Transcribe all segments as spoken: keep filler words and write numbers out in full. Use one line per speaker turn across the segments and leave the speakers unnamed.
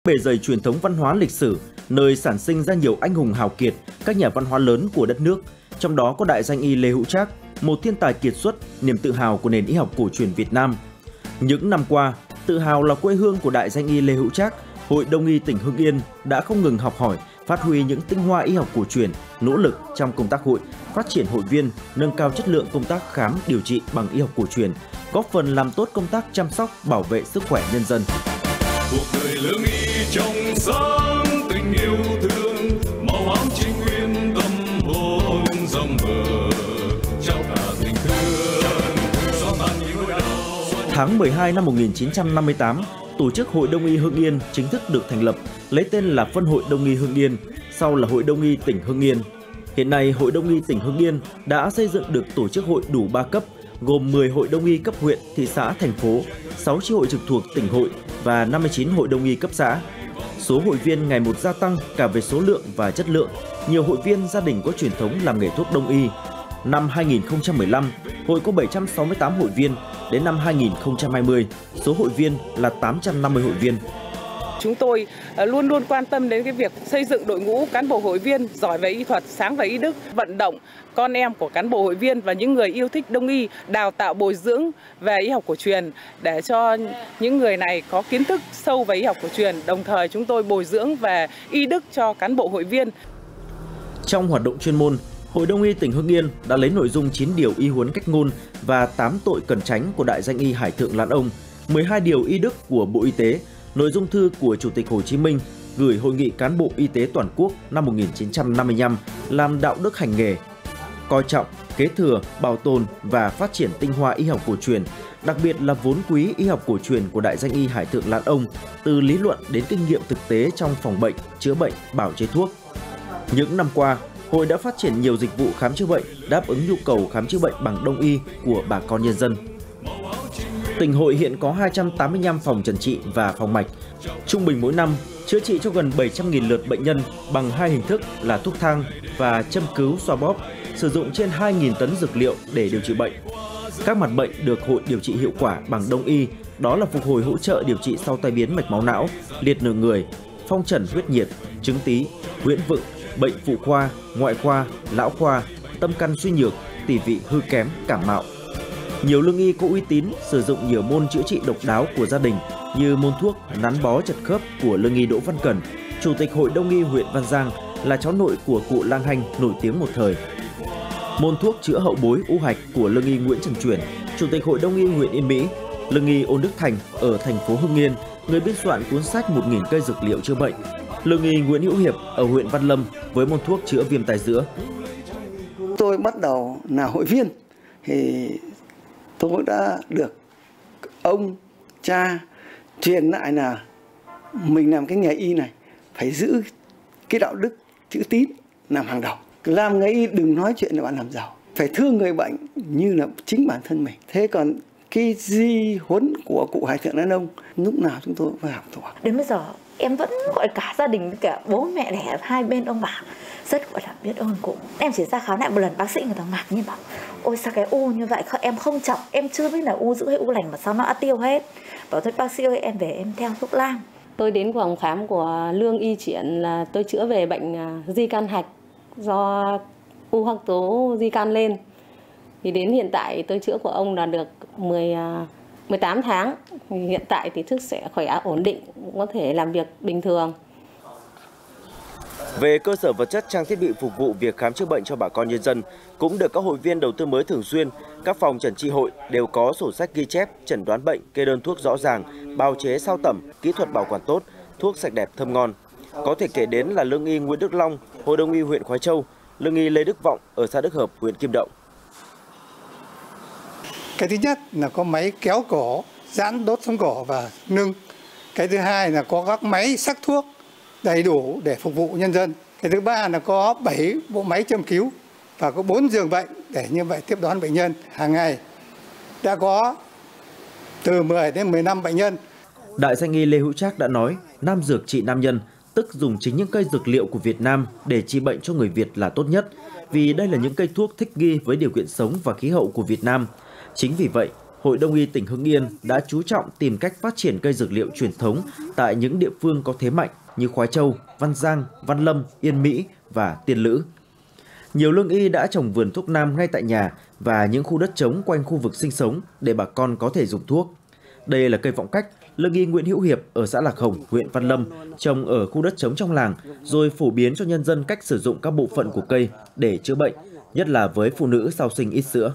Bề dày truyền thống văn hóa lịch sử, nơi sản sinh ra nhiều anh hùng hào kiệt, các nhà văn hóa lớn của đất nước, trong đó có đại danh y Lê Hữu Trác, một thiên tài kiệt xuất, niềm tự hào của nền y học cổ truyền Việt Nam. Những năm qua, tự hào là quê hương của đại danh y Lê Hữu Trác, Hội Đông y tỉnh Hưng Yên đã không ngừng học hỏi, phát huy những tinh hoa y học cổ truyền, nỗ lực trong công tác hội, phát triển hội viên, nâng cao chất lượng công tác khám điều trị bằng y học cổ truyền, góp phần làm tốt công tác chăm sóc, bảo vệ sức khỏe nhân dân.
Cuộc đời lương y trong sáng, tình yêu thương, màu áo chính nguyên, tâm hồn dòng bờ, trao cả tình thương, xóa tan những nỗi đau.
Tháng mười hai năm một nghìn chín trăm năm mươi tám, tổ chức Hội Đông y Hưng Yên chính thức được thành lập, lấy tên là Phân hội Đông y Hưng Yên, sau là Hội Đông y tỉnh Hưng Yên. Hiện nay, Hội Đông y tỉnh Hưng Yên đã xây dựng được tổ chức hội đủ ba cấp, gồm mười hội đông y cấp huyện, thị xã, thành phố, sáu chi hội trực thuộc tỉnh hội và năm mươi chín hội đông y cấp xã. Số hội viên ngày một gia tăng cả về số lượng và chất lượng. Nhiều hội viên gia đình có truyền thống làm nghề thuốc đông y. Năm hai nghìn không trăm mười lăm, hội có bảy trăm sáu mươi tám hội viên. Đến năm hai nghìn không trăm hai mươi, số hội viên là tám trăm năm mươi hội viên.
Chúng tôi luôn luôn quan tâm đến cái việc xây dựng đội ngũ cán bộ hội viên giỏi về y thuật, sáng về y đức, vận động con em của cán bộ hội viên và những người yêu thích đông y, đào tạo bồi dưỡng về y học cổ truyền để cho những người này có kiến thức sâu về y học cổ truyền. Đồng thời chúng tôi bồi dưỡng về y đức cho cán bộ hội viên.
Trong hoạt động chuyên môn, Hội Đông y tỉnh Hưng Yên đã lấy nội dung chín điều y huấn cách ngôn và tám tội cần tránh của đại danh y Hải Thượng Lãn Ông, mười hai điều y đức của Bộ Y tế, nội dung thư của Chủ tịch Hồ Chí Minh gửi Hội nghị Cán bộ Y tế Toàn quốc năm một nghìn chín trăm năm mươi lăm làm đạo đức hành nghề, coi trọng, kế thừa, bảo tồn và phát triển tinh hoa y học cổ truyền, đặc biệt là vốn quý y học cổ truyền của đại danh y Hải Thượng Lãn Ông, từ lý luận đến kinh nghiệm thực tế trong phòng bệnh, chữa bệnh, bào chế thuốc. Những năm qua, Hội đã phát triển nhiều dịch vụ khám chữa bệnh, đáp ứng nhu cầu khám chữa bệnh bằng đông y của bà con nhân dân. Tỉnh Hội hiện có hai trăm tám mươi lăm phòng chẩn trị và phòng mạch. Trung bình mỗi năm, chữa trị cho gần bảy trăm nghìn lượt bệnh nhân bằng hai hình thức là thuốc thang và châm cứu xoa bóp, sử dụng trên hai nghìn tấn dược liệu để điều trị bệnh. Các mặt bệnh được Hội điều trị hiệu quả bằng đông y, đó là phục hồi hỗ trợ điều trị sau tai biến mạch máu não, liệt nửa người, phong trần huyết nhiệt, chứng tí, huyễn vựng, bệnh phụ khoa, ngoại khoa, lão khoa, tâm căn suy nhược, tỳ vị hư kém, cảm mạo. Nhiều lương y có uy tín sử dụng nhiều môn chữa trị độc đáo của gia đình như môn thuốc nắn bó chật khớp của lương y Đỗ Văn Cẩn, Chủ tịch Hội Đông y huyện Văn Giang, là cháu nội của cụ Lang Hanh nổi tiếng một thời. Môn thuốc chữa hậu bối u hạch của lương y Nguyễn Trần Chuyển, Chủ tịch Hội Đông y huyện Yên Mỹ, lương y Ôn Đức Thành ở thành phố Hưng Yên, người biên soạn cuốn sách một nghìn cây dược liệu chữa bệnh. Lương y Nguyễn Hữu Hiệp ở huyện Văn Lâm với môn thuốc chữa viêm tai giữa.
Tôi bắt đầu là hội viên thì tôi đã được ông cha truyền lại là mình làm cái nghề y này phải giữ cái đạo đức chữ tín làm hàng đầu. Làm nghề y đừng nói chuyện là bạn làm giàu, phải thương người bệnh như là chính bản thân mình. Thế còn cái di huấn của cụ Hải Thượng Lãn Ông lúc nào chúng tôi phải học thuộc.
Đến bây giờ em vẫn gọi cả gia đình, cả bố mẹ đẻ hai bên ông bà rất gọi là biết ơn cụ. Em chỉ ra khám lại một lần, bác sĩ người ta ngạc nhiên bảo ôi sao cái u như vậy, em không trọng, em chưa biết là u giữ hay u lành mà sao nó đã tiêu hết. Bảo thôi bác sĩ ơi, em về em theo thuốc lang.
Tôi đến phòng khám của Lương Y Triển là tôi chữa về bệnh di can hạch do u hắc tố di can lên. Thì đến hiện tại tôi chữa của ông là được mười, mười tám tháng. Hiện tại thì sức khỏe ổn định, có thể làm việc bình thường.
Về cơ sở vật chất, trang thiết bị phục vụ việc khám chữa bệnh cho bà con nhân dân cũng được các hội viên đầu tư mới thường xuyên. Các phòng chẩn trị hội đều có sổ sách ghi chép, chẩn đoán bệnh, kê đơn thuốc rõ ràng, bào chế sao tẩm, kỹ thuật bảo quản tốt, thuốc sạch đẹp thơm ngon. Có thể kể đến là lương y Nguyễn Đức Long, Hội Đông y huyện Khoái Châu, lương y Lê Đức Vọng ở xã Đức Hợp, huyện Kim Động.
Cái thứ nhất là có máy kéo cổ, giãn đốt sống cổ và nâng. Cái thứ hai là có các máy sắc thuốc đầy đủ để phục vụ nhân dân. Cái thứ ba là có bảy bộ máy châm cứu và có bốn giường bệnh để như vậy tiếp đón bệnh nhân hàng ngày. Đã có từ mười đến mười lăm bệnh nhân.
Đại danh y Lê Hữu Trác đã nói, nam dược trị nam nhân, tức dùng chính những cây dược liệu của Việt Nam để trị bệnh cho người Việt là tốt nhất, vì đây là những cây thuốc thích nghi với điều kiện sống và khí hậu của Việt Nam. Chính vì vậy, Hội Đông y tỉnh Hưng Yên đã chú trọng tìm cách phát triển cây dược liệu truyền thống tại những địa phương có thế mạnh như Khoái Châu, Văn Giang, Văn Lâm, Yên Mỹ và Tiên Lữ. Nhiều lương y đã trồng vườn thuốc nam ngay tại nhà và những khu đất trống quanh khu vực sinh sống để bà con có thể dùng thuốc. Đây là cây vọng cách lương y Nguyễn Hữu Hiệp ở xã Lạc Hồng, huyện Văn Lâm trồng ở khu đất trống trong làng, rồi phổ biến cho nhân dân cách sử dụng các bộ phận của cây để chữa bệnh, nhất là với phụ nữ sau sinh ít sữa.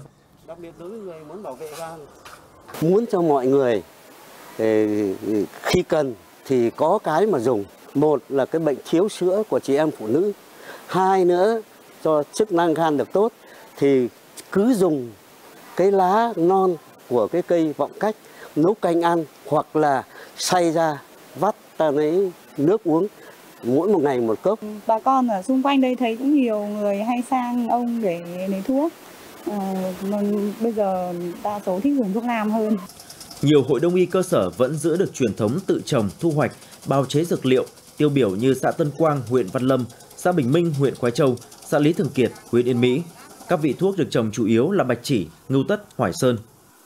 Muốn cho mọi người khi cần thì có cái mà dùng. Một là cái bệnh thiếu sữa của chị em phụ nữ. Hai nữa cho chức năng gan được tốt thì cứ dùng cái lá non của cái cây vọng cách nấu canh ăn hoặc là xay ra vắt ta lấy nước uống mỗi một ngày một cốc.
Bà con ở xung quanh đây thấy cũng nhiều người hay sang ông để lấy thuốc. À, bây giờ đa số thích dùng thuốc nam hơn.
Nhiều hội đông y cơ sở vẫn giữ được truyền thống tự trồng, thu hoạch, bào chế dược liệu, tiêu biểu như xã Tân Quang, huyện Văn Lâm, xã Bình Minh, huyện Khoái Châu, xã Lý Thường Kiệt, huyện Yên Mỹ. Các vị thuốc được trồng chủ yếu là bạch chỉ, ngưu tất, hoài sơn.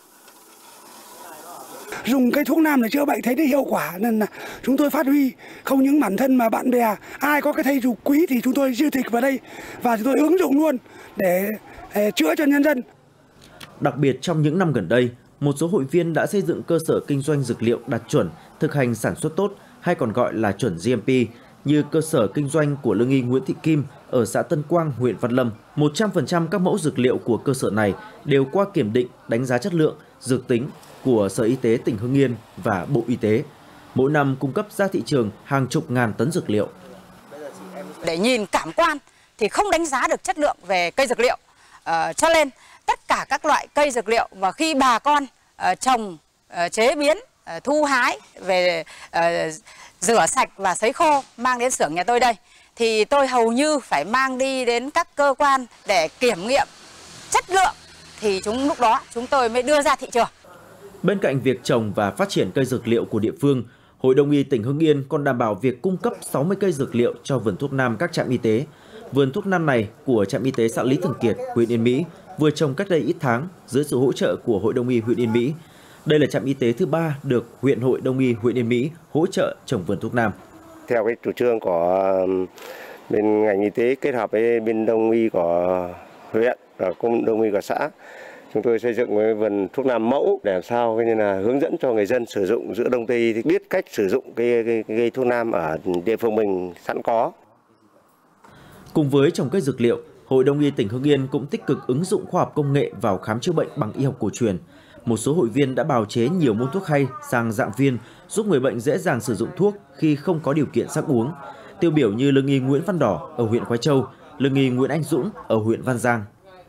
Dùng cây thuốc nam để chữa bệnh thấy được hiệu quả nên là chúng tôi phát huy, không những bản thân mà bạn bè, ai có cái thầy dục quý thì chúng tôi siêu tịch vào đây và chúng tôi ứng dụng luôn để, để chữa cho nhân dân.
Đặc biệt trong những năm gần đây, một số hội viên đã xây dựng cơ sở kinh doanh dược liệu đạt chuẩn, thực hành sản xuất tốt hay còn gọi là chuẩn G M P, như cơ sở kinh doanh của lương y Nguyễn Thị Kim ở xã Tân Quang, huyện Văn Lâm. một trăm phần trăm các mẫu dược liệu của cơ sở này đều qua kiểm định, đánh giá chất lượng, dược tính của Sở Y tế tỉnh Hưng Yên và Bộ Y tế. Mỗi năm cung cấp ra thị trường hàng chục ngàn tấn dược liệu.
Để nhìn cảm quan thì không đánh giá được chất lượng về cây dược liệu. À, cho nên tất cả các loại cây dược liệu và khi bà con uh, trồng, uh, chế biến, uh, thu hái về uh, rửa sạch và sấy khô mang đến xưởng nhà tôi đây thì tôi hầu như phải mang đi đến các cơ quan để kiểm nghiệm chất lượng thì chúng lúc đó chúng tôi mới đưa ra thị trường.
Bên cạnh việc trồng và phát triển cây dược liệu của địa phương, Hội Đông y tỉnh Hưng Yên còn đảm bảo việc cung cấp sáu mươi cây dược liệu cho vườn thuốc nam các trạm y tế. Vườn thuốc nam này của trạm y tế xã Lý Thường Kiệt, huyện Yên Mỹ vừa trồng cách đây ít tháng dưới sự hỗ trợ của Hội Đông y huyện Yên Mỹ. Đây là trạm y tế thứ ba được huyện Hội Đông y huyện Yên Mỹ hỗ trợ trồng vườn thuốc nam.
Theo cái chủ trương của bên ngành y tế kết hợp với bên Đông y của huyện và cũng Đông y của xã, chúng tôi xây dựng cái vườn thuốc nam mẫu để làm sao như là hướng dẫn cho người dân sử dụng giữa Đông Tây thì biết cách sử dụng cái, cái, cái cây thuốc nam ở địa phương mình sẵn có.
Cùng với trồng cây dược liệu, Hội Đông y tỉnh Hưng Yên cũng tích cực ứng dụng khoa học công nghệ vào khám chữa bệnh bằng y học cổ truyền. Một số hội viên đã bào chế nhiều môn thuốc hay sang dạng viên, giúp người bệnh dễ dàng sử dụng thuốc khi không có điều kiện sắc uống. Tiêu biểu như lương y Nguyễn Văn Đỏ ở huyện Khoái Châu, lương y Nguyễn Anh Dũng ở huyện Văn Giang.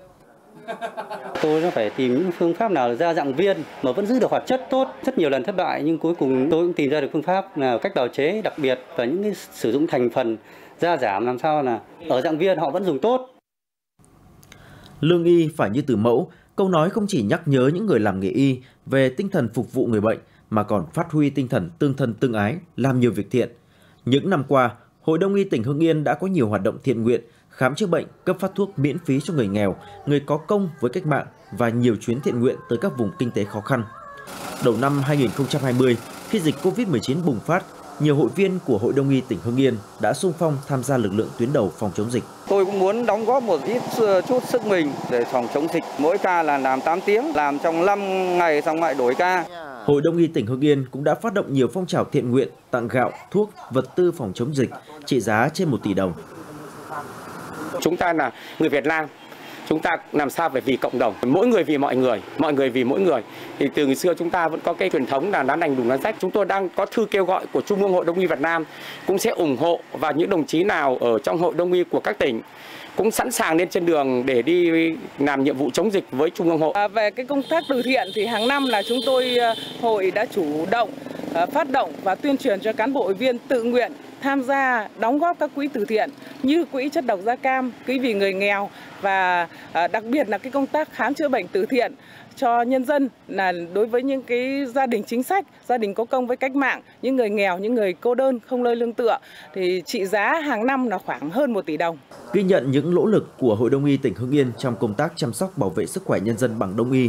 Tôi phải tìm những phương pháp nào ra dạng viên mà vẫn giữ được hoạt chất tốt. Rất nhiều lần thất bại nhưng cuối cùng tôi cũng tìm ra được phương pháp là cách bào chế đặc biệt và những cái sử dụng thành phần gia giảm làm sao là ở dạng viên họ vẫn dùng tốt.
Lương y phải như từ mẫu, câu nói không chỉ nhắc nhớ những người làm nghề y về tinh thần phục vụ người bệnh mà còn phát huy tinh thần tương thân tương ái, làm nhiều việc thiện. Những năm qua, Hội Đông y tỉnh Hưng Yên đã có nhiều hoạt động thiện nguyện, khám chữa bệnh, cấp phát thuốc miễn phí cho người nghèo, người có công với cách mạng và nhiều chuyến thiện nguyện tới các vùng kinh tế khó khăn. Đầu năm hai nghìn không trăm hai mươi, khi dịch Covid mười chín bùng phát, nhiều hội viên của Hội Đông y tỉnh Hưng Yên đã xung phong tham gia lực lượng tuyến đầu phòng chống dịch.
Tôi cũng muốn đóng góp một ít chút sức mình để phòng chống dịch. Mỗi ca là làm tám tiếng, làm trong năm ngày xong lại đổi ca.
Hội Đông y tỉnh Hưng Yên cũng đã phát động nhiều phong trào thiện nguyện, tặng gạo, thuốc, vật tư phòng chống dịch trị giá trên một tỷ đồng.
Chúng ta là người Việt Nam, chúng ta làm sao phải vì cộng đồng, mỗi người vì mọi người, mọi người vì mỗi người. Thì từ ngày xưa chúng ta vẫn có cái truyền thống là đá đành đùm lá rách. Chúng tôi đang có thư kêu gọi của Trung ương Hội Đông y Việt Nam cũng sẽ ủng hộ, và những đồng chí nào ở trong Hội Đông y của các tỉnh cũng sẵn sàng lên trên đường để đi làm nhiệm vụ chống dịch với Trung ương Hội.
À, về cái công tác từ thiện thì hàng năm là chúng tôi hội đã chủ động phát động và tuyên truyền cho cán bộ hội viên tự nguyện tham gia đóng góp các quỹ từ thiện như quỹ chất độc da cam, quỹ vì người nghèo và đặc biệt là cái công tác khám chữa bệnh từ thiện cho nhân dân, là đối với những cái gia đình chính sách, gia đình có công với cách mạng, những người nghèo, những người cô đơn không nơi lương tựa thì trị giá hàng năm là khoảng hơn một tỷ đồng.
Ghi nhận những nỗ lực của Hội Đông y tỉnh Hưng Yên trong công tác chăm sóc bảo vệ sức khỏe nhân dân bằng Đông y,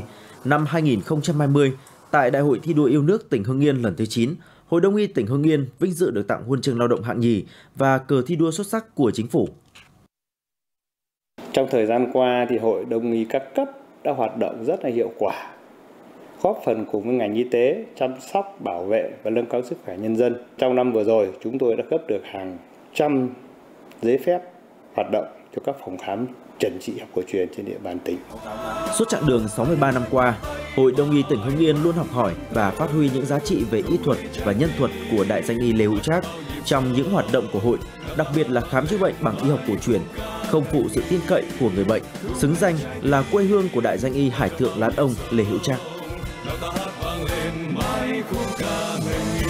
Năm hai nghìn không trăm hai mươi, tại Đại hội thi đua yêu nước tỉnh Hưng Yên lần thứ chín, Hội Đông y tỉnh Hưng Yên vinh dự được tặng huân chương lao động hạng nhì và cờ thi đua xuất sắc của chính phủ.
Trong thời gian qua thì Hội Đông y các cấp đã hoạt động rất là hiệu quả, góp phần cùng với ngành y tế chăm sóc, bảo vệ và nâng cao sức khỏe nhân dân. Trong năm vừa rồi, chúng tôi đã cấp được hàng trăm giấy phép hoạt động cho các phòng khám chẩn trị học cổ truyền trên địa bàn tỉnh.
Suốt chặng đường sáu mươi ba năm qua, Hội Đông y tỉnh Hưng Yên luôn học hỏi và phát huy những giá trị về y thuật và nhân thuật của đại danh y Lê Hữu Trác trong những hoạt động của hội, đặc biệt là khám chữa bệnh bằng y học cổ truyền, không phụ sự tin cậy của người bệnh, xứng danh là quê hương của đại danh y Hải Thượng Lãn Ông Lê Hữu Trác.